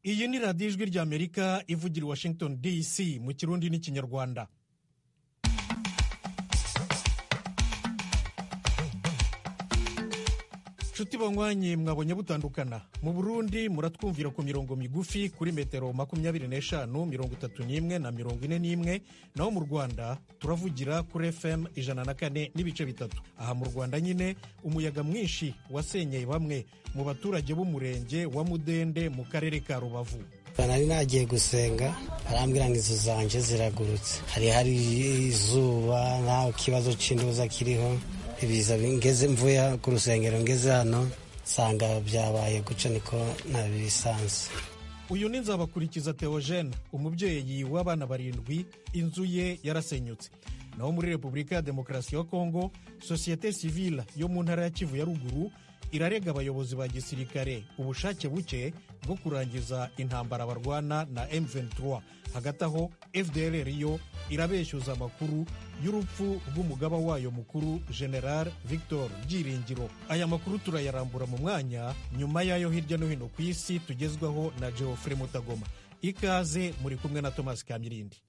iyi ni radiyo ijwi ry'Amerika ivugira i Washington DC mu kirundi n'ikinyarwanda. Nshuti banywanyi mwabonye butandukana. Mu Burundi muratwumvira ku mirongo migufi kuri metero 25, 31 na 41, naho mu Rwanda turavugira kuri FM 104 n'ibice bitatu. Aha mu Rwanda nyine umuyaga mwinshi wasenyeye bamwe mu baturage b'umurenge wa Mudende mu karere ka Rubavu. Nari nagiye gusenga arambwira ngo izo zanje ziragurutse, hari izuba nta kibazo c'induza kiriho, ibiza ngeze mvuye ku rusengero ngeze hano sanga byabaye guca niko nabisanze. Uyu ni Nzabakurikiza Theogene, umubyeyi w'abana 7, inzu ye yarasenyutse. Naho muri Repubulika ya Demokarasi ya Kongo, Societe Civile yo mu ntara ya Kivu ya Ruguru irarega abayobozi ba gisirikare ubushake buke bwo kurangiza intambara barwana na M23. Hagati aho FDLR yo irabeshyuza amakuru y'urupfu rw'umugaba wayo mukuru General Victor Byiringiro. Aya makuru turayarambura mu mwanya nyuma yayo hirya no hino ku isi tugezwaho na Geoffrey Mutagoma. Ikaze muri kumwe na Thomas Kamirindi.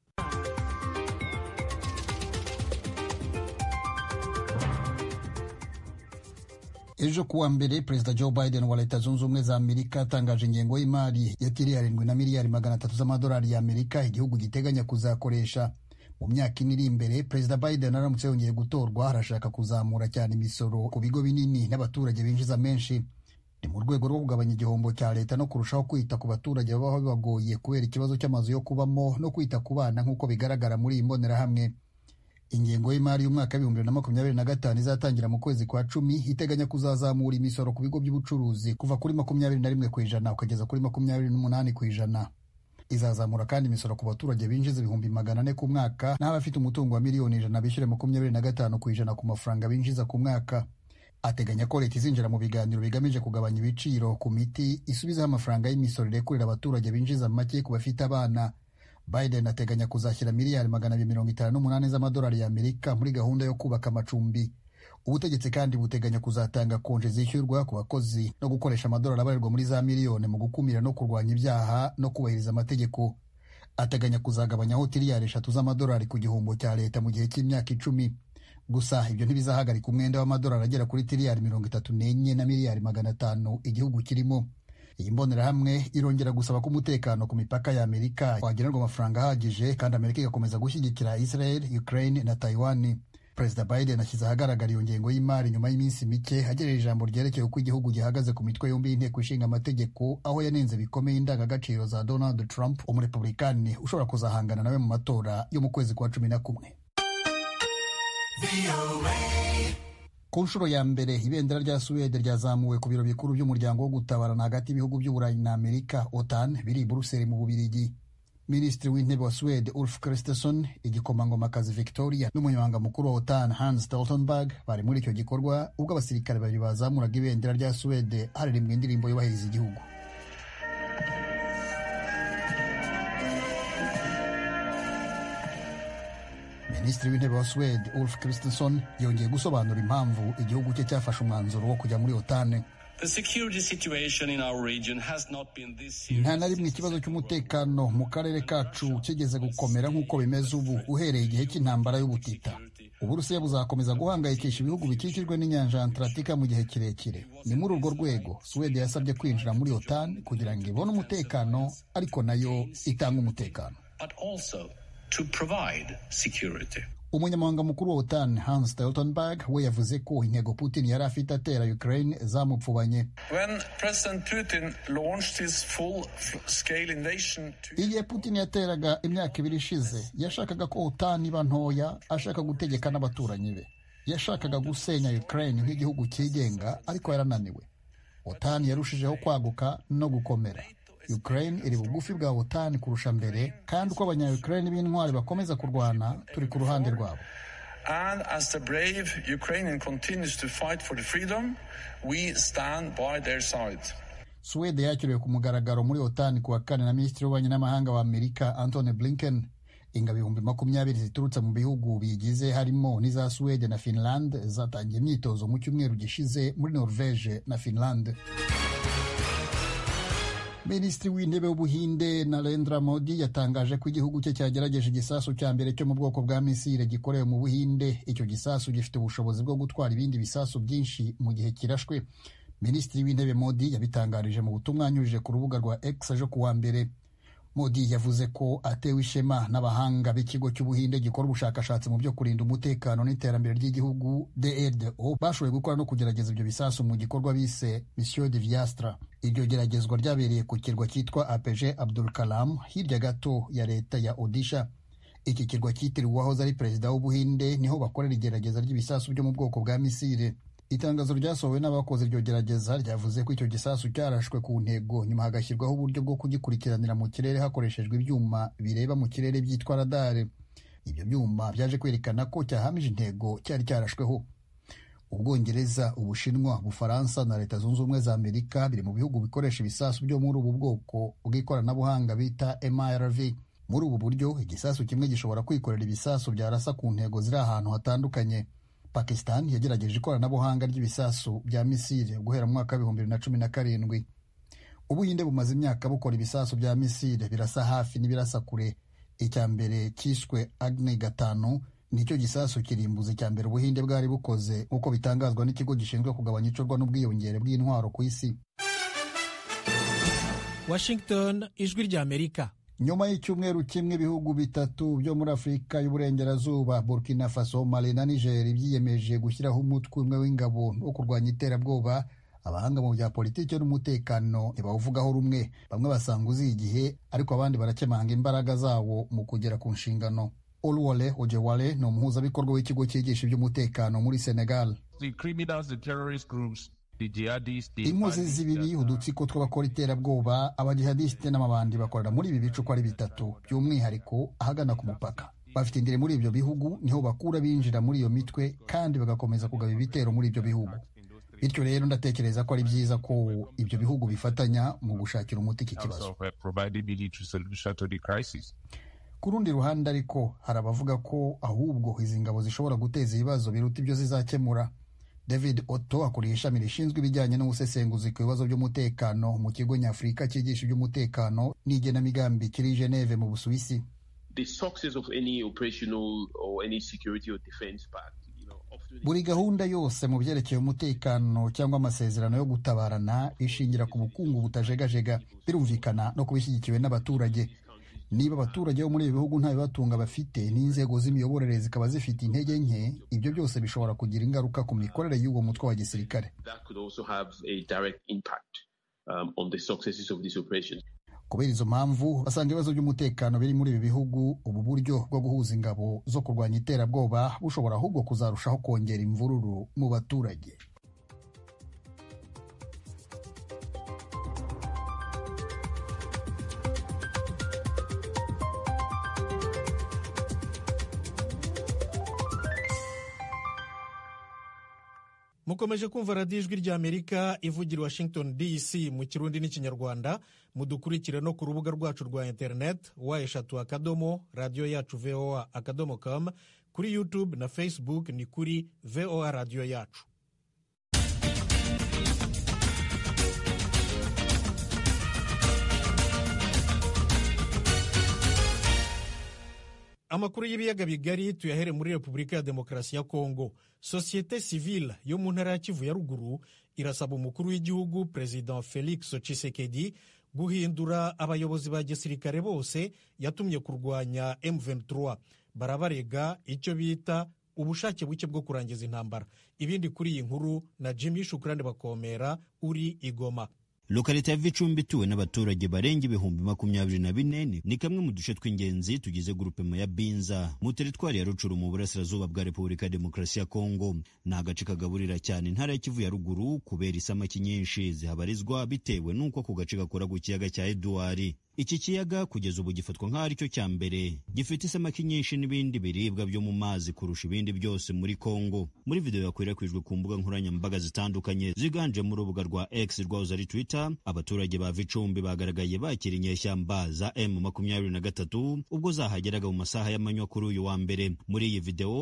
Ejo kuwa mbere Perezida Joe Biden wa Leta Zunze Ubumwe za Amerika atangaje ingengo y'imari ya tirilioni 7 miliyari 300 z'amadolari ya Amerika igihugu giteganya kuzakoresha mu myaka iri imbere. Perezida Biden aramutse yongeye gutorwa arashaka kuzamura cyane imisoro ku bigo binini n'abaturage binjiza menshi. Ni mu rwego rwo kugabanya igihombo cya leta no kurushaho kwita ku baturage babaho bibagoye kubera ikibazo cy'amazu yo kubamo no kwita ku bana nk'uko bigaragara muri iyi mbonerahamwe. Ingengo y'imari y'umwaka 2025 izatangira mu kwezi kwa 10 iteganya kuzazamura imisoro ku bigo by'ubucuruzi kuva kuri 21% ukageza kuri 28%. Izazamura kandi imisoro ku baturage binjiza 400,000 ku mwaka n'abafite umutungo wa miliyoni 100 bishyure 25% ku mafaranga binjiza ku mwaka. Ateganya ko leta izinjira mu biganiro bigamije kugabanya ibiciro ku miti isubizaho amafaranga y'imisoro irekurira abaturage binjiza make ku bafite abana. Biden ateganya kuzashyira miliyari 258 z'amadolari ya Amerika muri gahunda yo kubaka amacumbi. Ubutegetsi kandi buteganya kuzatanga konje zishyurwa ku bakozi no gukoresha amadolari abarirwa muri za miliyoni mu gukumira no kurwanya ibyaha no kubahiriza amategeko. Ateganya kuzagabanyaho tirilioni 3 z'amadolari ku gihombo cya leta mu gihe cy'imyaka 10. Gusa ibyo ntibizahagarika umwenda w'amadolari agera kuri tirilioni 34 na miliyari 500 igihugu kirimo. Iyi mbonerahamwe irongera gusaba ko umutekano ku mipaka ya Amerika wagenerwa amafaranga ahagije kandi Amerika igakomeza gushyigikira Israel, Ukraine na Taiwan. Perezida Biden ashyize ahagaragara iyo ngengo y'imari nyuma y'iminsi mike agejeje ijambo ryerekeye uko igihugu gihagaze ku mitwe yombi y'inteko ishinga amategeko, aho yanenze bikomeye indangagaciro za Donald Trump, umurepublikani ushobora kuzahangana nawe mu matora yo mu kwezi kwa 11. Ku nshuro ya mbere ibendera rya Suwede ryazamuwe ku biro bikuru by'umuryango wo gutabarana hagati y'ibihugu by'Uburayi na Amerika OTAN biri i Buruseli mu Bubiligi. Minisitiri w'intebe wa Suwede Ulf Kristersson, igikomangomakazi Victoria n'umunyamabanga mukuru wa OTAN Hans Stoltenberg bari muri icyo gikorwa ubwo abasirikare babiri bazamuraga ibendera rya Suwede haririmbwa indirimbo yubahiriza igihugu. Minisitiri w'intebe wa Suwede Ulf Kristersson yongeye gusobanura impamvu igihugu cye cyafashe umwanzuro wo kujya muri OTAN. Nta na rimwe ikibazo cy'umutekano mu karere kacu kigeze gukomera nk'uko bimeze ubu uhereye igihe cy'intambara y'ubutita. Uburusiya buzakomeza guhangayikisha ibihugu bikikijwe n'inyanja Atlantika mu gihe kirekire. Ni muri urwo rwego Suwede yasabye kwinjira muri OTAN kugira ngo ibone umutekano ariko nayo itanga umutekano. Umunyamabanga mukuru wa OTAN Hans Stoltenberg we yavuze ko intego Putin yari afite atera Ukraine zamupfubanye. Igihe Putin yateraga imyaka 2 ishize yashakaga ko OTAN iba ntoya, ashaka gutegeka n'abaturanyi be. Yashakaga gusenya Ukraine nk'igihugu cyigenga ariko yarananiwe. OTAN yarushijeho kwaguka no gukomera. Ukraine iri bugufi bwa OTAN kurusha mbere kandi uko abanya-Ukraine b'intwari bakomeza kurwana turi ku ruhande rwabo. And as the brave Ukrainian continues to fight for the freedom, we stand by their side. Suwede yakiriwe ku mugaragaro muri OTAN kuwa 4 na Minisitiri w'Ububanyi n'Amahanga wa Amerika Antony Blinken. Ingabo 20,000 ziturutse mu bihugu bigize harimo n'iza Suwede na Finland zatangiye imyitozo mu cyumweru gishize muri Norvege na Finland. Minisitiri w'intebe w'Ubuhinde Narendra Modi yatangaje ko igihugu cye cyagerageje igisasu cya mbere cyo mu bwoko bwa misile gikorewe mu Buhinde. Icyo gisasu gifite ubushobozi bwo gutwara ibindi bisasu byinshi mu gihe kirashwe. Minisitiri w'intebe Modi yabitangarije mu butumwa yanyujije ku rubuga rwa X ejo kuwa mbere. Modi yavuze ko atewe ishema n'abahanga b'ikigo cy'Ubuhinde gikora ubushakashatsi mu byo kurinda umutekano n'iterambere ry'igihugu DRDO bashoboye gukora no kugerageza ibyo bisasu mu gikorwa bise Mission de Viastra. Iryo geragezwa ryabereye ku kirwa cyitwa APG Abdul Kalam hirya gato ya leta ya Odisha. Iki kirwa cyitiriwe uwahoze ari perezida w'Ubuhinde niho bakorera igerageza ry'ibisasu byo mu bwoko bwa misile. Itangazo ryasohowe n'abakoze iryo gerageza ryavuze ko icyo gisasu cyarashwe ku ntego nyuma hagashyirwaho uburyo bwo kugikurikiranira mu kirere hakoreshejwe ibyuma bireba mu kirere byitwa radare. Ibyo byuma byaje kwerekana ko cyahamije intego cyari cyarashweho. Ubwongereza, Ubushinwa, Ubufaransa na Leta Zunze Ubumwe za Amerika biri mu bihugu bikoresha ibisasu byo muri ubu bwoko bw'ikoranabuhanga bita MIRV. Muri ubu buryo igisasu kimwe gishobora kwikorera ibisasu byarasa ku ntego ziri ahantu hatandukanye. Pakistan yagerageje ikoranabuhanga ry'ibisasu bya misile guhera mu mwaka wa 2017. Ubuhinde bumaze imyaka bukora ibisasu bya misile birasa hafi n'ibirasa kure. Icya mbere cyiswe Agni 5 nicyo gisasu kirimbuzi cya mbere Ubuhinde bwari bukoze uko bitangazwa n'ikigo gishinzwe kugabanya icurwa n'ubwiyongere bw'intwaro ku isi. Washington, ijwi rya Amerika. Nyuma y'icyumweru kimwe ibihugu bitatu byo muri Afurika y'Uburengerazuba, Burkina Faso, Mali na Niger byiyemeje gushyiraho umutwe umwe w'ingabo wo kurwanya iterabwoba, abahanga mu bya politiki n'umutekano ntibawuvugaho rumwe. Bamwe basanga uziye igihe ariko abandi barakemanga imbaraga zawo mu kugera ku nshingano. Olwale Ojewale ni umuhuzabikorwa w'ikigo cyigisha iby'umutekano muri Senegal. Inkozi z'ibibi, udutsiko tw'abakora iterabwoba, abajihadiste n'amabandi bakorera muri ibi bice uko ari bitatu, by'umwihariko ahagana ku mupaka. Bafite indiri muri ibyo bihugu, niho bakura binjira muri iyo mitwe kandi bagakomeza kugaba ibitero muri ibyo bihugu. Bityo rero ndatekereza ko ari byiza ko ibyo bihugu bifatanya mu gushakira umuti iki kibazo. Ku rundi ruhande ariko hari abavuga ko ahubwo izi ngabo zishobora guteza ibibazo biruta ibyo zizakemura. David Otto akuriye ishami rishinzwe ibijyanye n'ubusesenguzi ku bibazo by'umutekano mu kigo nyafurika cyigisha iby'umutekano n'igenamigambi kiri Geneve mu Busuwisi. Buri gahunda yose mu byerekeye umutekano cyangwa amasezerano yo gutabarana ishingira ku bukungu butajegajega, birumvikana no kubishyigikiwe n'abaturage. Niba abaturage bo muri ibi bihugu nta bibatunga bafite n'inzego z'imiyoborere zikaba zifite intege nke, ibyo byose bishobora kugira ingaruka ku mikorere y'uwo mutwe wa gisirikare. Kubera izo mpamvu basanga ibibazo by'umutekano biri muri ibi bihugu, ubu buryo bwo guhuza ingabo zo kurwanya iterabwoba bushobora ahubwo kuzarushaho kongera imvururu mu baturage. Mukomeje kumva radiyo ijwi rya Amerika ivugira Washington DC mu Kirundi n'Ikinyarwanda. Mudukurikire no ku rubuga rwacu rwa internet wa@radioyacu.voa.com, kuri YouTube na Facebook ni kuri VOA Radio Yacu. Amakuru y'ibiyaga bigari tuyahere muri Repubulika ya Demokarasi ya Kongo. Societe Civile yo mu ntara ya Kivu ya ruguru irasaba umukuru w'igihugu President Felix Tshisekedi guhindura abayobozi ba gisirikare bose yatumye kurwanya M23. Barabarega icyo bita ubushake buke bwo kurangiza intambara. Ibindi kuri iyi nkuru na Jimmy Shukrani Bakomera uri Igoma. Lokalite ya Vicumbi ituwe n'abaturage barenga ibihumbi 24 ni kamwe mu duce tw'ingenzi tugize grupema ya Binza mu teritwari ya Rucuru mu burasirazuba bwa Repubulika ya Demokarasi ya Kongo. Ni agace kagaburira cyane intara ya Kivu ya ruguru kubera isamaki nyinshi zihabarizwa bitewe n'uko ku gace gakora ku kiyaga cya Edouard. Iki kiyaga kugeza ubu gifatwa nk'aho aricyo cya mbere gifite isamaki nyinshi n'ibindi biribwa byo mu mazi kurusha ibindi byose muri Kongo. Muri video yakwirakwijwe ku mbuga nkoranyambaga zitandukanye ziganjemo urubuga rwa X rwahoze ari Twitter, abaturage ba Vicumbi bagaragaye bakira inyeshyamba za M23 ubwo zahageraga mu masaha y'amanywa kuri uyu wa mbere. Muri iyi video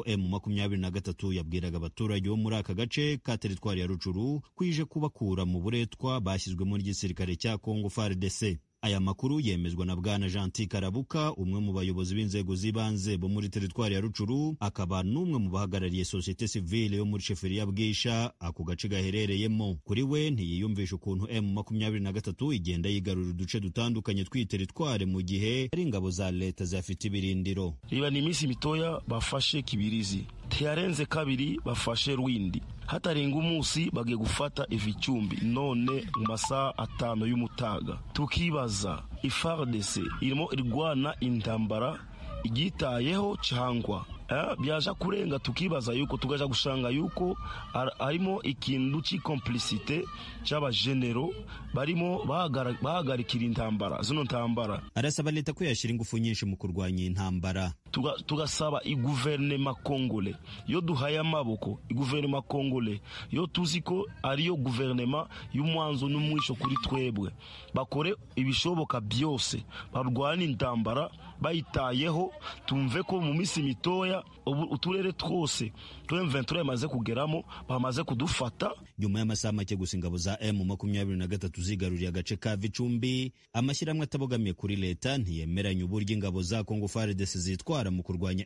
M23 yabwiraga abaturage bo muri aka gace ka teritwari ya Rucuru kwije kubakura mu buretwa bashyizwemo n'igisirikare cya Kongo FARDC. Aya makuru yemezwa na Bwana Gentil Karabuka, umwe mu bayobozi b'inzego z'ibanze bo muri teritwari ya Rucuru, akaba n'umwe mu bahagarariye societe civile yo muri sheferi ya Bwisha ako gace gaherereyemo. Kuri we ntiyiyumvisha ukuntu M23 igenda yigarura uduce dutandukanye tw'iteritwari mu gihe ari ingabo za leta zafite ibirindiro. Riba ni iminsi mitoya bafashe Kibirizi, tiyarenze kabiri bafashe Rwindi, hatarenga umunsi bagiye gufata Vicumbi none mu masaha 5 y'umutaga. Tukibaza FARDC irimo irwana intambara igitayeho cyangwa byaje kurenga, tukibaza yuko tugaja gushanga yuko arimo ikintu cy'complicité cy'abagenero barimo bahagarikira intambara zino ntambara. Arasaba leta ko yashyira ingufu nyinshi mu kurwanya intambara. Tugasaba iguverinoma Kongole yo duhaye amaboko, iguverinoma Kongole yo tuzi ko ariyo guverinoma y'umwanzo n'umwisho kuri twebwe, bakore ibishoboka byose barwana intambara bayitayeho. Tumve ko mu minsi mitoya uturere twose M23 yamaze kugeramo bamaze kudufata. Nyuma y'amasaha make gusa ingabo za M23 zigaruriye agace ka Vicumbi, amashyirahamwe atabogamiye kuri leta ntiyemeranya uburyo ingabo za Kongo FARDC zitwara mu kurwanya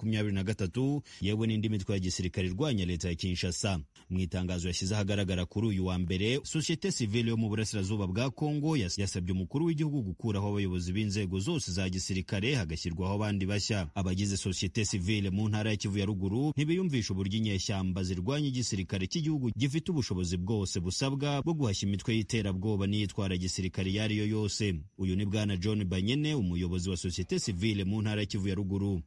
M23 yewe n'indi mitwe ya gisirikare irwanya leta ya Kinshasa. Mu itangazo yashyize ahagaragara kuri uyu wa mbere, societe civile yo mu burasirazuba bwa Kongo yasabye umukuru w'igihugu gukuraho abayobozi b'inzego zose za gisirikare hagashyirwaho abandi bashya. Abagize societe civile mu ntara ya Kivu ya Ruguru ntibiyumvisha uburyo inyeshyamba zirwanya igisirikare cy'igihugu gifite ubushobozi bwose busabwa bwo guhashya imitwe y'iterabwoba n'iyitwara gisirikare yari yo yose. Uyu ni Bwana John Banyene, umuyobozi wa societe civile mu ntara ya Kivu ya Ruguru.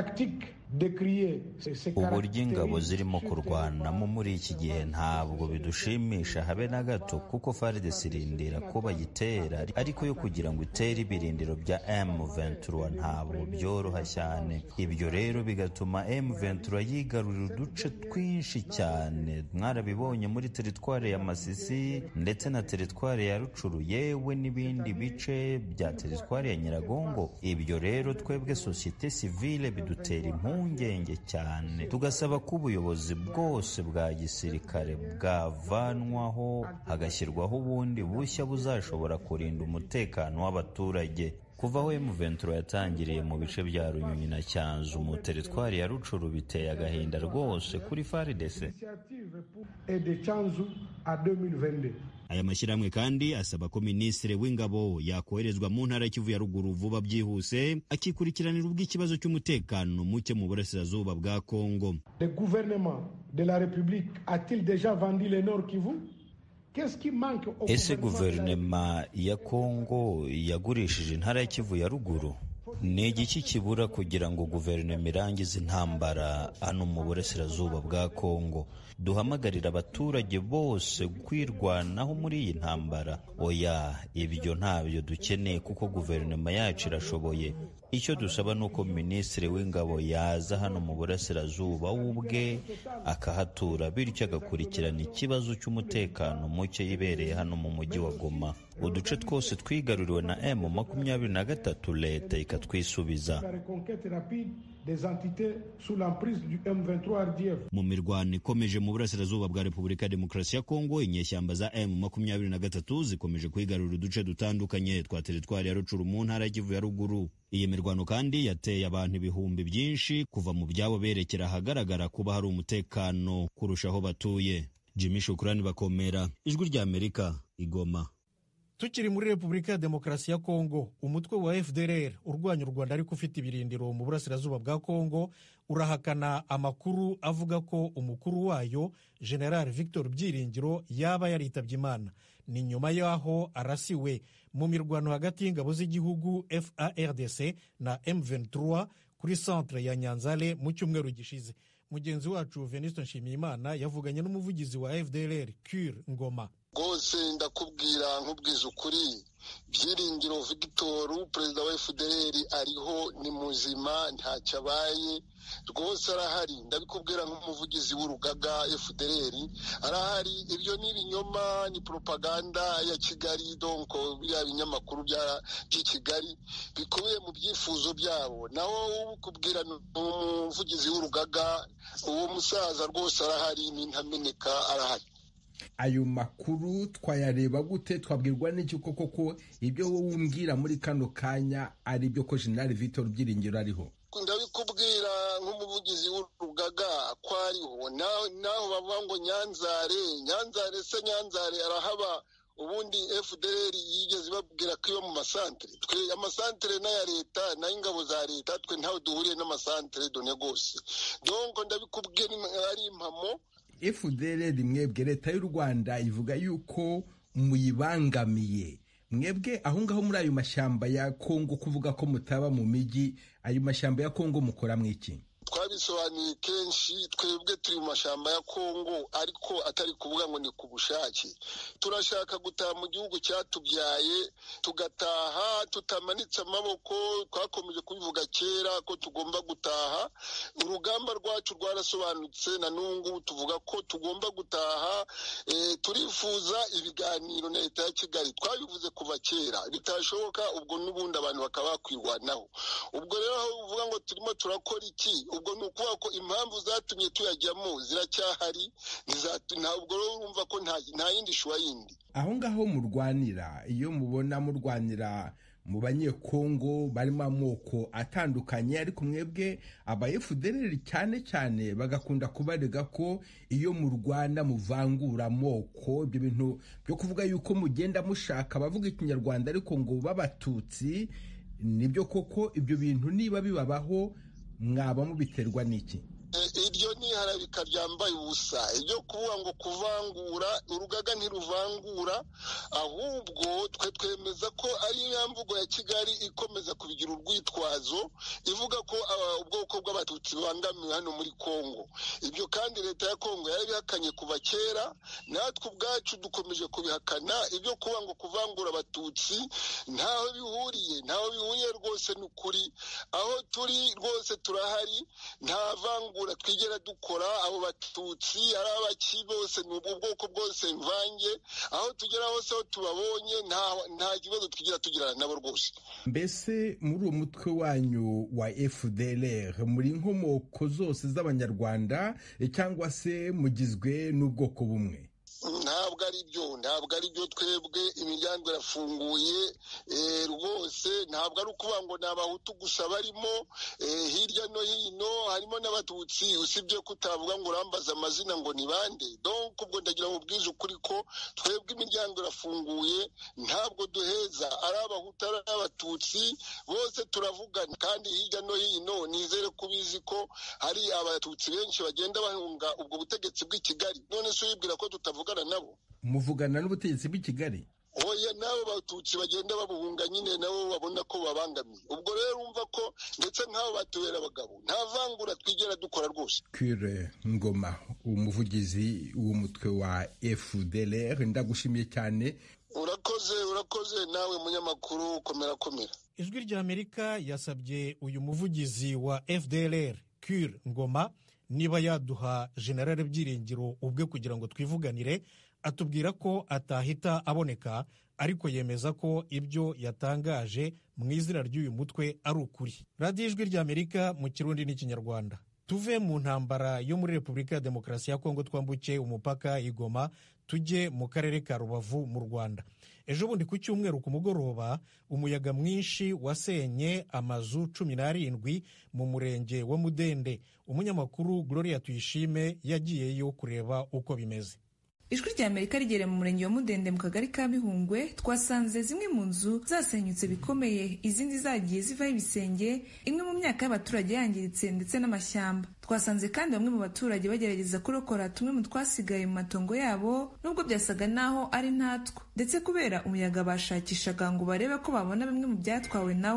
Uburyo ingabo zirimo kurwanamo muri iki gihe ntabwo bidushimisha habe na gato, kuko FARDC irindira ko bayitera, ariko yo kugira ngo itere ibirindiro bya M23 ntabwo byoroha cyane. Ibyo rero bigatuma M23 yigarurira uduce twinshi cyane. Mwarabibonye muri teritwari ya Masisi ndetse na teritwari ya Rucuru, yewe n'ibindi bice bya teritwari ya Nyiragongo. Ibyo rero twebwe societe civile bidutera impungenge cyane. Tugasaba ko ubuyobozi bwose bwa gisirikare bwavanwaho hagashyirwaho ubundi bushya buzashobora kurinda umutekano w'abaturage. Kuva aho M23 yatangiriye mu bice bya Runyonyi na Cyanzu mu teritwari ya Rucuru biteye agahinda rwose kuri FARDC. Aya mashyirahamwe kandi asaba ko Minisitiri w'Ingabo yakoherezwa mu ntara Kivu ya Ruguru vuba byihuse akikurikiranira ubw'ikibazo cy'umutekano muke mu burasirazuba bwa Kongo. Le gouvernement de la République a-t-il déjà vendu le Nord Kivu? Ese guverinoma ya Kongo yagurishije intara ya Kivu ya Ruguru? Ni igiki kibura kugira ngo guverinoma irangize intambara hano mu burasirazuba bwa Kongo? Duhamagarira abaturage bose kwirwanaho muri iyi ntambara. Oya, ibyo ntabyo dukeneye kuko guverinoma yacu irashoboye. Icyo dusaba nuko Minisitiri w'Ingabo yaza hano mu burasirazuba ubwe akahatura, bityo agakurikirana ikibazo cy'umutekano muke yibereye hano mu mujyi wa Goma. Uduce twose twigaruriwe na M23 leta ikatwisubiza. Mu mirwano ikomeje mu burasirazuba bwa Repubulika ya Demokarasi ya Kongo, inyeshyamba za M23 zikomeje kwigarurira uduce dutandukanye twa teritwari ya Rucuru mu ntara ya Kivu ya Ruguru. Iyi mirwano kandi yateye abantu ibihumbi byinshi kuva mu byabo berekera ahagaragara kuba hari umutekano kurushaho batuye. Jimmy Shukrani Bakomera, Ijwi rya Amerika, Igoma. Tukiri muri Repubulika ya Demokarasi ya Kongo, umutwe wa FDLR urwanya u Rwanda ariko ufite ibirindiro mu burasirazuba bwa Kongo urahakana amakuru avuga ko umukuru wayo General Victor Byiringiro yaba yaritabye Imana. Ni nyuma yaho arasiwe mu mirwano hagati y'ingabo z'igihugu FARDC na M23 kuri centre ya Nyanzale mu cyumweru gishize. mugenzi wacu Venuste Nshimiyimana yavuganye n'umuvugizi wa FDLR Cure Ngoma. Rwose ndakubwira nkubwiza ukuri, Byiringiro Victor perezida wa FDLR ariho, ni muzima, ntacyo abaye, rwose arahari. Ndabikubwira nk'umuvugizi w'urugaga FDLR arahari. Ibyo ni ibinyoma, ni propaganda ya Kigali, donc biriya binyamakuru by'i Kigali bikubiye mu byifuzo byabo. Naho ukubwira umuvugizi w'urugaga, uwo musaza rwose arahari, ni ntameneka, arahari. Ayo makuru twayareba gute? Twabwirwa n'iki koko ibyo wowe umbwira muri kano kanya ari byo ko General Victor Byiringiro ariho? Ndabikubwira nk'umuvugizi w'urugaga ko ariho. Naho bavuga ngo Nyanzare se Nyanzare arahaba. Ubundi FDLR yigeze babwira ko iyo mu masantere, twe amasantere n'aya leta n'ingabo za leta, twe ntawe duhuriye n'amasantere de negoce. Donc ndabikubwira ari impamo. FDLR mwebwe leta y'u Rwanda ivuga yuko muyibangamiye. Mwebwe aho ngaho muri ayo mashyamba ya Kongo kuvuga ko mutaba mu miji, ayo mashyamba ya Kongo mukora mwiki? Twabisobanuye kenshi, twebwe turi mu mashyamba ya Kongo ariko atari kuvuga ngo ni ku bushake. Turashaka gutaha mu gihugu cyatubyaye, tugataha tutamanitse amaboko. Twakomeje kubivuga kera ko tugomba gutaha. Urugamba rwacu rwarasobanutse, na n'ubu tuvuga ko tugomba gutaha. Turifuza ibiganiro na leta ya Kigali, twabivuze kuva kera. Bitashoboka ubwo n'ubundi abantu bakaba bakwirwanaho. Ubwo rero uvuga ngo turimo turakora iki? Ubwo ni ukuvuga ko impamvu zatumye tuyajyamo ziracyahari. Ntabwo rero urumva ko nta yindi shuwa yindi. Aho ngaho murwanira, iyo mubona murwanira mu banyekongo barimo amoko atandukanye, ariko mwebwe aba FDLR cyane cyane bagakunda kubarega ko iyo murwana muvangura amoko. Ibyo bintu byo kuvuga yuko mugenda mushaka abavuga ikinyarwanda ariko ngo b'abatutsi, nibyo koko? Ibyo bintu niba bibabaho mwaba mubiterwa n'iki? Iryo ni harabika ryambaye ubusa. Ibyo kuvuga ngo kuvangura, urugaga ntiruvangura, ahubwo twe twemeza ko ari imvugo ya Kigali ikomeza kubigira urwitwazo, ivuga ko ubwoko bw'abatutsi bangamiwe hano muri Kongo. Ibyo kandi leta ya Kongo yarabihakanye kuva kera, natwe ubwacu dukomeje kubihakana. Ibyo kuvuga ngo kuvangura abatutsi ntaho bihuriye rwose. Ni ukuri aho turi rwose turahari, nta vangura twigera dukora. Abo batutsi ari abaki bose, ni ubwoko bwose mvange. Aho tugera hose, aho tubabonye, nta kibazo twigera tugirana nabo rwose. Mbese muri uwo mutwe wanyu wa FDLR muri inkomoko zose z'abanyarwanda cyangwa se mugizwe n'ubwoko bumwe? Ntabwo ari byo. Twebwe imiryango irafunguye rwose. Ntabwo ari ukuvuga ngo ni abahutu gusa barimo, hirya no hino harimo n'abatutsi, usibye ko utavuga ngo urambaza amazina ngo ni bande. Donc ubwo ndagira ngo ubwize ukuri ko twebwe imiryango irafunguye, ntabwo duheza. Ari abahutu ari abatutsi bose turavugana, kandi hirya no hino nizere ko ubizi ko hari abatutsi benshi bagenda bahunga ubwo butegetsi bw'i Kigali. None se wibwira ko tutavugana nabo? Muvugana n'ubutegetsi bw'i Kigali? Oya, nabo batutsi bagenda babuhunga nyine, nabo babona ko babangamiye. Ubwo rero umva ko ndetse nk'abo batubera abagabo, nta vangura twigera dukora rwose. Cure Ngoma, umuvugizi w'umutwe wa FDLR, ndagushimiye cyane. Urakoze nawe munyamakuru, komera. Ijwi ry'Amerika yasabye uyu muvugizi wa FDLR Cure Ngoma niba yaduha General Byiringiro ubwe kugira ngo twivuganire. Atubwira ko atahita aboneka, ariko yemeza ko ibyo yatangaje mu izina ry'uyu mutwe ari ukuri. Radio Ijwi ry'Amerika mu Kirundi n'Ikinyarwanda. Tuve mu ntambara yo muri Repubulika ya Demokarasi ya Kongo, twambuke umupaka i Goma tujye mu karere ka Rubavu mu Rwanda. Ejo bundi ku cyumweru ku mugoroba, umuyaga mwinshi wasenye amazu 17 mu murenge wa Mudende. Umunyamakuru Gloria Tuyishime yagiyeyo kureba uko bimeze. Ijwi ry'Amerika rigere mu murenge wa Mudende mu kagari ka Bihungwe, twasanze zimwe mu nzu zasenyutse bikomeye, izindi zagiye zivaho ibisenge, imwe mu myaka y'abaturage yangiritse ndetse n'amashyamba. Twasanze kandi bamwe mu baturage bagerageza kurokora tumwe mu twasigaye mu matongo yabo, nubwo byasaga naho ari ntatwo, ndetse kubera umuyaga bashakishaga ngo barebe ko babona bimwe mu byatwawe nawo.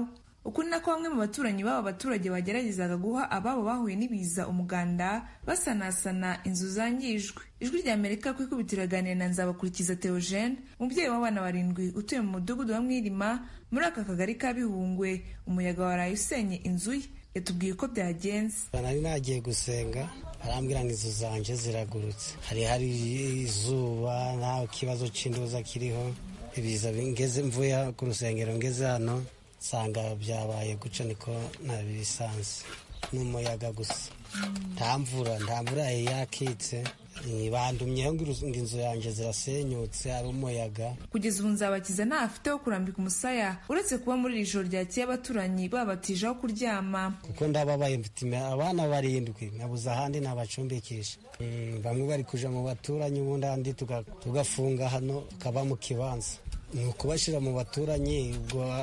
ukuri nako bamwe mu baturanyi b'aba baturage bageragezaga guha ababo bahuye n'ibiza umuganda basanasana inzu zangijwe. Ijwi rya Amerika ku ikubitiro iraganira na Nzabakurikiza Theogene, umubyeyi w'abana 7 utuye mu mudugudu wa Mwirima muri aka kagari ka Bihungwe. Umuyaga waraye usenye inzu ye, yatubwiye uko byagenze. Nari nagiye gusenga, arambwira ngo inzu zanje ziragurutse, hari izuba, nta kibazo c'induza kiriho. Ibiza ngeze mvuye ku rusengero ngeze hano nsanga byabaye guca niko nabisanze, n'umuyaga gusa, nta mvura yakitse. Bandumyeho ngo inzu yanjye zirasenyutse, ari umuyaga. Kugeza ubu Nzabakiza ntafite wo kurambika umusaya uretse kuba muri iri joro ryakeye abaturanyi babatijeho kuryama. Kuko ndababaye, mfite abana 7 nabuze ahandi nabacumbikisha. Bamwe bari kuja mu baturanyi, ubundi andi tugafunga hano tukaba mu kibanza. Ni ukubashyira mu baturanyi,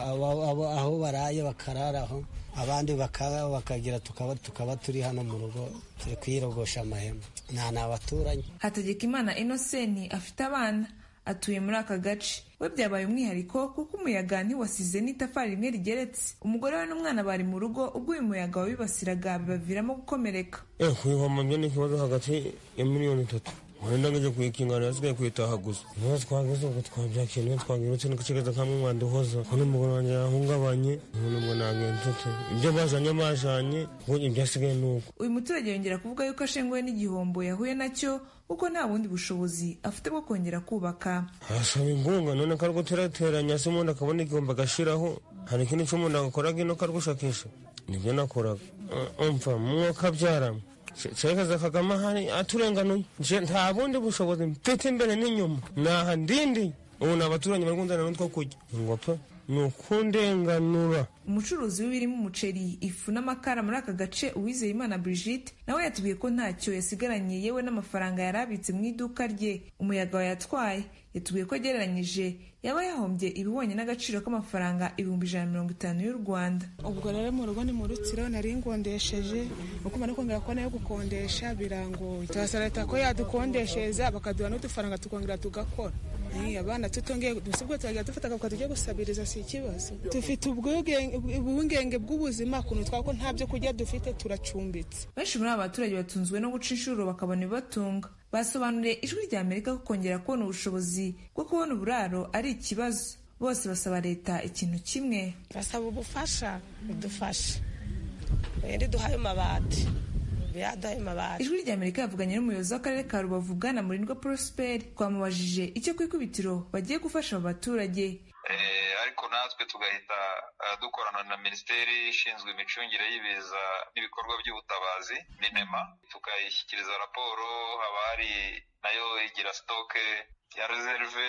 aho baraye bakararaho, abandi bakagira tukaba turi hano mu rugo turi kwirogosha amahema. Ni abaturanyi. Hategekimana Innocent afite abana, atuye muri aka gace. We byabaye umwihariko kuko umuyaga ntiwasize n'itafari rimwe rigeretse. Umugore we n'umwana bari mu rugo ubwo uyu muyaga wabibasiraga bibaviramo gukomereka. Kwihoma byo ni ikibazo hagati ya miliyoni 3. Wenda ngije kuyikingana yasigaye kwitaha gusa. Niho twageze ubwo twabyakiye, niho twagirutse n'ikigeza kamwe mwanduhoza. Kuno umugore wanjye yahungabanye, nubwo nagenzute. Ibyo bajanye ngo ibyasigaye nuko. Uyu muturage yongera kuvuga yuko ashenguwe n'igihombo yahuye nacyo kuko nta bundi bushobozi afite bwo kongera kubaka. Asaba ingunga, none karwo terateranya se umuntu akabona igihombo agashiraho. Hari ikintu cy'umuntu akoraga ino kargushakisha. Nibyo nakoraga. Umva mwuka byaramo. Cheka Kagame hari aturenganuye, nta bundi bushobozi mfite imbere n'inyuma, naha ndindi ubu n'abaturanyi barikundana n'utwo kurya ngo pe nukundenganura. Umucuruzi w'ibirimo umuceri, ifu n'amakara muri aka gace Uwizeyimana Brigitte nawe yatubwiye ko ntacyo yasigaranye yewe n'amafaranga yarabitse mu iduka rye umuyaga wayatwaye. Yatubwiye ko agereranyije yaba yahombye ibihwanye n'agaciro k'amafaranga 150 y'u Rwanda. Ubwo rero mu rugo ni mu Rutsiro nari ngondesheje, uko mari kongera ko nayo gukondesha birangoye. Turasaba leta ko yadukondesheza bakaduha n'udufaranga tukongera tugakora. Abana tutongeye dusubwe twagira dufata ko tujye gusabiriza si ikibazo. Dufite ubwungenge bw'ubuzima kuntu twako ntabyo kujya dufite turacumbitse. Benshi muri abaturage batunzwe no guca inshuro bakabona ibibatunga. Basobanuriye Ijwi rya Amerika ko kongera kubona ubushobozi bwo kubona uburaro ari ikibazo. Bose basaba leta ikintu kimwe. Basaba ubufasha budufasha. Wende duhaye mabati. Ijwi rya Amerika yavuganye n'umuyobozi w'akarere ka Rubavu Bwana Murindwa Prosper, twamubajije icyo ku ikubitiro bagiye gufasha abo baturage. Ariko natwe tugahita dukorana na Minisiteri ishinzwe imicungire y'ibiza n'ibikorwa by'ubutabazi MINEMA, tukayishyikiriza raporo. Haba hari nayo igira stoke ya reserve.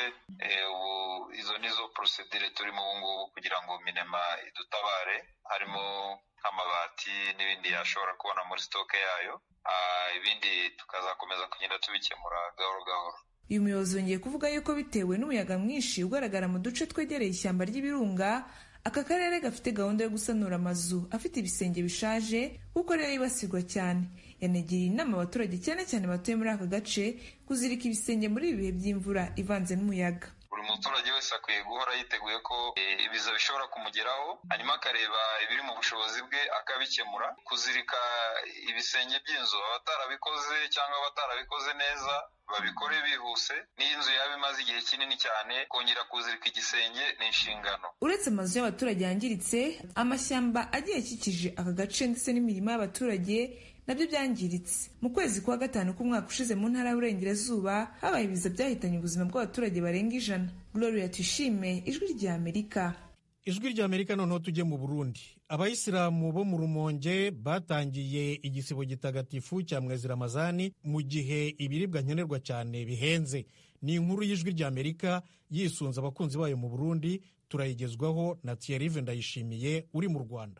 Izo nizo procedure turimo ubu ngubu kugira ngo MINEMA idutabare, harimo nk'amabati n'ibindi yashobora kubona muri stoke yayo. Ibindi tukazakomeza kugenda tubikemura gahoro gahoro. Uyu muyobozi yongeye kuvuga yuko bitewe n'umuyaga mwinshi ugaragara mu duce twegereye ishyamba ry'ibirunga, aka karere gafite gahunda yo gusanura amazu afite ibisenge bishaje kuko rero yibasirwa cyane. Yanegiriye inama abaturage cyane cyane batuye muri aka gace kuzirika ibisenge muri ibi bihe by'imvura ivanze n'umuyaga. Buri muturage wese akwiye guhora yiteguye ko ibiza bishobora kumugeraho, hanyuma akareba ibiri mu bushobozi bwe akabikemura. Kuzirika ibisenge by'inzu abatarabikoze cyangwa abatarabikoze neza babikore bihuse. N'inzu yaba imaze igihe kinini cyane, kongera kuzirika igisenge ni inshingano. Uretse amazu y'abaturage yangiritse, amashyamba agiye akikije aka gace ndetse n'imirima y'abaturage nabyo byangiritse. Mu kwezi kwa gatanu k'umwaka ushize mu ntara y'Uburengerazuba habaye ibiza byahitanye ubuzima bw'abaturage barenga 100. Gloria Tuyishime, Ijwi rya Amerika. Ijwi rya Amerika. Noneho tujye mu Burundi. Abayisilamu bo mu Rumonge batangiye igisibo gitagatifu cya Mwezi Ramazani mu gihe ibiribwa nkenerwa cyane bihenze. Ni inkuru y'Ijwi rya Amerika yisunze abakunzi bayo mu Burundi, turayigezwaho na Thierry Ndayishimiye uri mu Rwanda.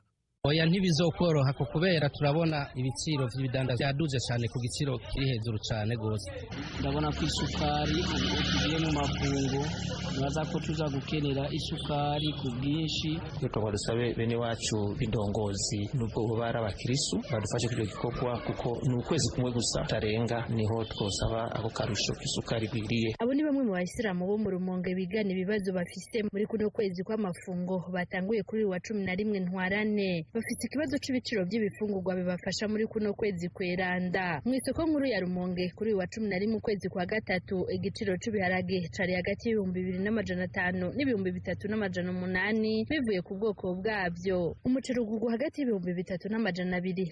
oya ntibizokoroha ko kubera turabona ibiciro vy'ibidanda byaduze cyane ku giciro kiri hejuru cyane gose. Ndabona ko isukari tugiye mu mafungo naza ko tuza gukenera isukari ku bwinshi. Twaba dusabe bene wacu b'indongozi nubwo bari abakirisu badufashe kuri gikorwa kuko ni ukwezi kumwe gusa tarenga niho twosaba ako karusho isukari gwiriye. Abo ni bamwe mu bayisilamu bo mu Rumonge bigana ibibazo bafise muri kuno kwezi kw'amafungo batanguye kuri wa 11 ntwarane. Bafite ikibazo c'ibiciro by'ibifungurwa bibafasha muri kuno kwezi kweranda. Mu isoko nkuru ya Rumonge kuri wa 11 kwezi kwa gatatu igiciro cy'ibiharage cari hagati y'2,500 n'3,800 bivuye ku bwoko bwabyo. Umuceri ugurwa hagati y'3,200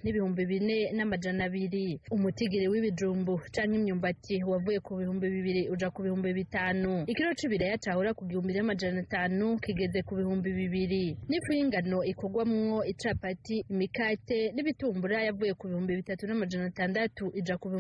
n'4,200. Umutigiri w'ibijumbu canke imyumbati wavuye ku 2,000 uja ku 5,000. Ikiro c'ibiraya cahora ku 1,500 kigeze ku 2,000. N'ifu y'ingano ikogwamwo icapati, imikate n'ibitumbura yavuye ku 3,600 ija ku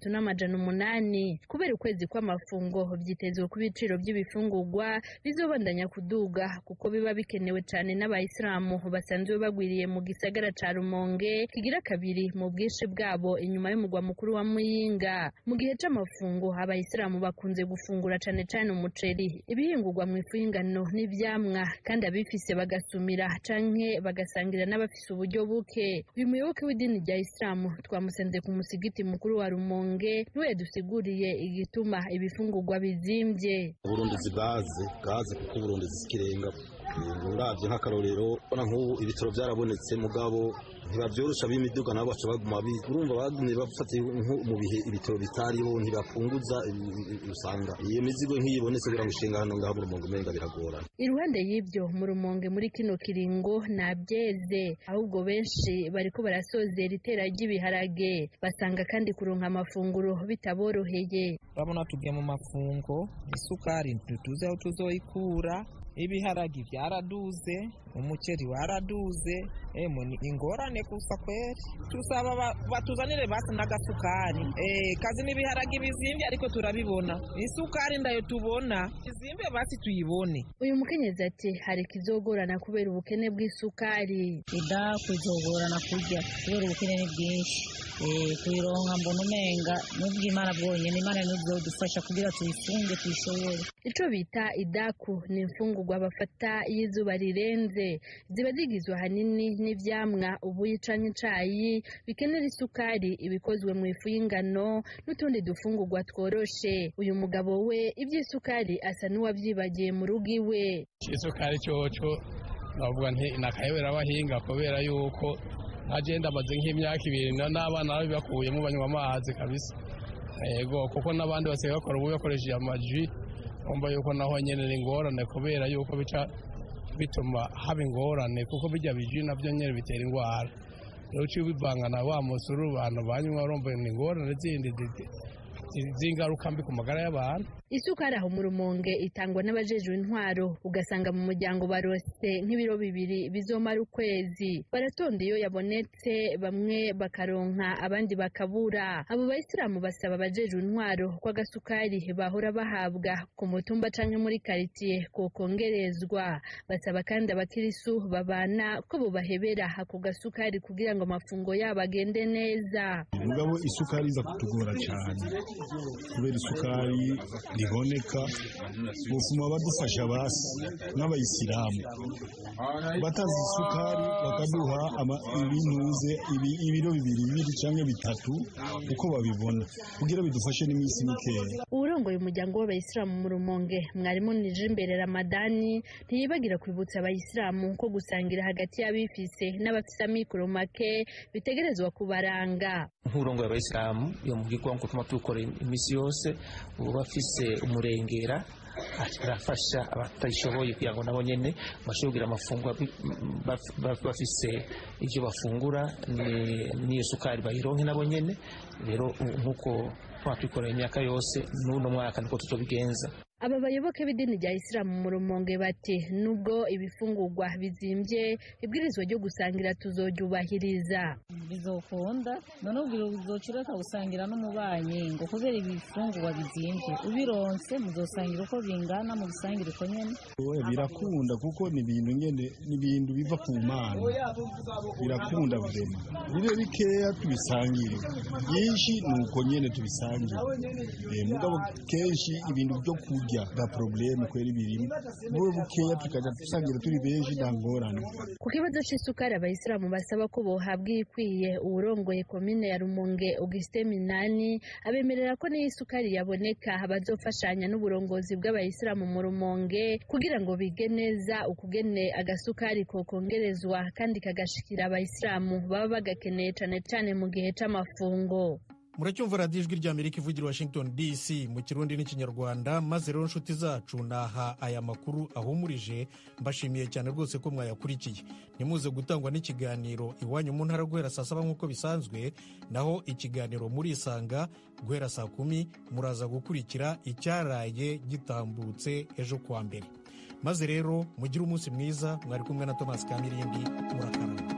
3,800. Kubera ukwezi kw'amafungo vyitezwe ku biciro by'ibifungurwa bizobandanya kuduga kuko biba bikenewe cyane n'abayisilamu basanzwe bagwiriye mu gisagara ca Rumonge kigira kabiri mu bwinshi bwabo inyuma y'umugwa mukuru wa Muyinga. Mu gihe c'amafungo abayisilamu bakunze gufungura cyane cyane umuceri, ibihingurwa mu ifu y'ingano n'ivyamwa, kandi abifise bagasumira canke bagasangira n'abafise uburyo buke. Uyu muyoboke w'idini rya Islamu twamusenze ku musigiti mukuru wa Rumonge niwe yadusiguriye igituma ibifungurwa bizimvye. Burundi zigaze kuko Burundi zikirenga uravye nk'akarorero bona nk'ubu ibitoro byarabonetse mugabo ntibavyorosha b'imiduga nabo baca baguma urumva bagumye bafata mu bihe ibitoro bitariho ntibafunguza usanga iyo mizigo nk'iyibonetse kugira ngo ishinga hano ngaho mu Rumonge umenga biragora. Iruhande y'ibyo mu Rumonge muri kino kiringo nabyeze ahubwo benshi bariko barasozera itera ry'ibiharage basanga kandi kuronka amafunguro bitaboroheye. Babona tugiye mu mafungo isukari tutuze aho tuzoyikura, ibiharagi byaraduze, umuceri waraduze, ni ingorane kusa kweri. Tusaba batuzanire basi n'agasukari. Kazi n'ibiharagi bizimvye ariko turabibona. Isukari ndayo tubona. Izimvye basi tuyibone. Uyu mukenyezi ati hari kizogorana kubera ubukene bw'isukari. Kuzogorana kurya kubera ubukene ni bwinshi. Kuyironka mbona umenga n'ubw'Imana bwonyene, Imana nizodufasha kugira tuyifunge tuyishobore. Ico bita idaku ni imfungurwa bafata y'izuba rirenze, ziba zigizwe hanini n'ivyamwa, ubuyi canke icayi bikenera isukari, ibikozwe mu ifu y'ingano n'utundi dufungurwa tworoshe. Uyu mugabo we ivy'isukari asa n'uwavyibagiye mu rugo iwe. Isukari coco navuga nti nakayobera abahinga kubera yuko agenda amaze nk'imyaka 2 n'abana bakuyemo banywa amazi kabisa. Yego kuko n'abandi basigaye bakora ubu bakoresheje amaji, umva yuko naho nyene ni ingorane kubera yuko bica bituma haba ingorane kuko bijya biji navyo nyene bitera ingwara. Rero cyo bivangana wa musuru abantu banywa urumva ni ingorane zindi zingaruka mbi ku magara y'abantu. Isukari aho mu Rumonge itangwa n'abajejwe intwaro, ugasanga mu muryango barose nk'ibiro 2 bizomara ukwezi. Baratonda iyo yabonetse, bamwe bakaronka abandi bakabura. Abo bayisilamu basaba abajejwe intwaro ko agasukari bahora bahabwa ku mutumba canke muri quartier ko kongerezwa. Basaba kandi abakirisu babana ko bobahebera ako gasukari kugira ngo amafungo yabo agende neza. Mugabo isukari iza kutugora cyane kubera isukari riboneka, bufuma badufasha basi n'abayisilamu batazi isukari bakaduha ibiro 2 canke 3 uko babibona kugira bidufashe n'iminsi mikeya. Urongoye umuryango w'abayisilamu mu Rumonge mwarimu Nijimbere Ramadani ntiyibagira kwibutsa abayisilamu ko gusangira hagati y'abifise n'abafise amikoro make bitegerezwa kubaranga. Nk'urongoye abayisilamu yo mu gikwa ngo tuma tukora imisi yose bafise umurengera arafasha abatashoboye kugira ngo nabo nyene bashobogira amafunguro bafise ivyo bafungura ni sukari bayironke nabo nyene. Rero nkuko twatukoreye imyaka yose n'uno mwaka niko tuzobigenza. aba bayoboke b'idini rya Isilamu mu Rumonge bati nubwo ibifungurwa bizimbye ibwirizwa ryo gusangira tuzoryubahiriza. Bizokunda none ubwira uzocureka gusangira n'umubanyi ngo kubera ibifungurwa bizimbye ubironse muzosangira uko bingana mu bisangira uko nyene. Birakunda kuko ni ibintu nyene ni ibintu biva ku Mana, birakunda vrema bibe bikeya tubisangire, byinshi nuko nyene tubisangire. Mugabo kenshi ibintu byo kurya da probleme kweri birimo bo bukeya tukaja dusangira turi benshi ndangorana. Ku kibazo c'isukari abayisilamu basaba ko bohabwa ikwiye, urongoye komine ya Rumonge Augustin Minani abemerera ko niyo isukari yaboneka bazofashanya n'uburongozi bw'abayisilamu mu Rumonge kugira ngo bige neza ukugene agasukari kokongerezwa kandi kagashikira abayisilamu baba bagakeneye cane cane mu gihe c'amafungo. Muracyumva radiyo ijwi ry'Amerika ivugira Washington DC mu Kirundi n'Ikinyarwanda. Maze rero nshuti zacu naha aya makuru ahumurije, mbashimiye cyane rwose ko mwayakurikiye. Nimuze gutangwa n'ikiganiro iwanyu mu ntara guhera saa 7 nk'uko bisanzwe, naho ikiganiro murisanga guhera saa 10 muraza gukurikira icyaraye gitambutse ejo kuwa mbere. Maze rero mugire umunsi mwiza, mwari kumwe na Thomas Kamirindi, murakarama.